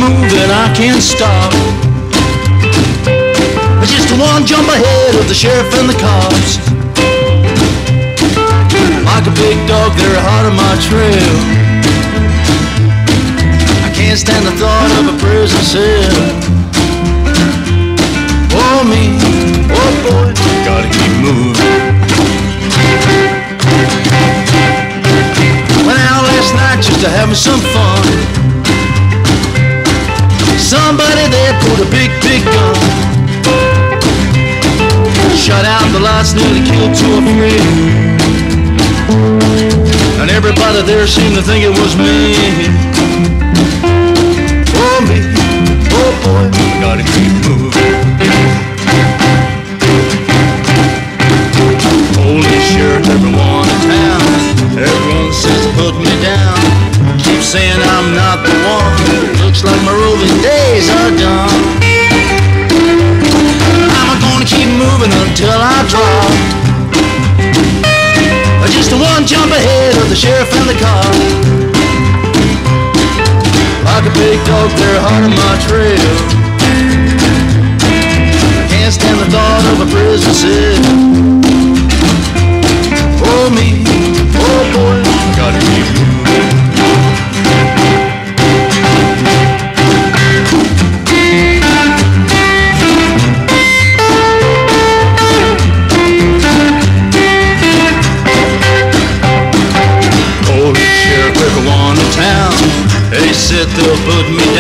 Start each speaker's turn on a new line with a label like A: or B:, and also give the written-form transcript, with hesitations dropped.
A: moving, I can't stop. Just one jump ahead of the sheriff and the cops. Like a big dog, they're hot on my trail. I can't stand the thought of a prison cell. Oh me, oh boy, gotta keep moving. Went out last night just to have me some fun. Somebody there pulled a big, big gun. Shut out the lights, nearly killed two or three. And everybody there seemed to think it was me. Oh me, oh boy, gotta keep moving. Holy sheriff, everyone in town, everyone says to put me down. Keep saying I'm not the one. Looks like my roving days are done. Keep moving until I drop. Just one jump ahead of the sheriff and the cop. Like a big dog, they're hard on my trail. I can't stand the thought of a prison cell. Oh me, oh boy, I gotta keep moving. They said they'll put me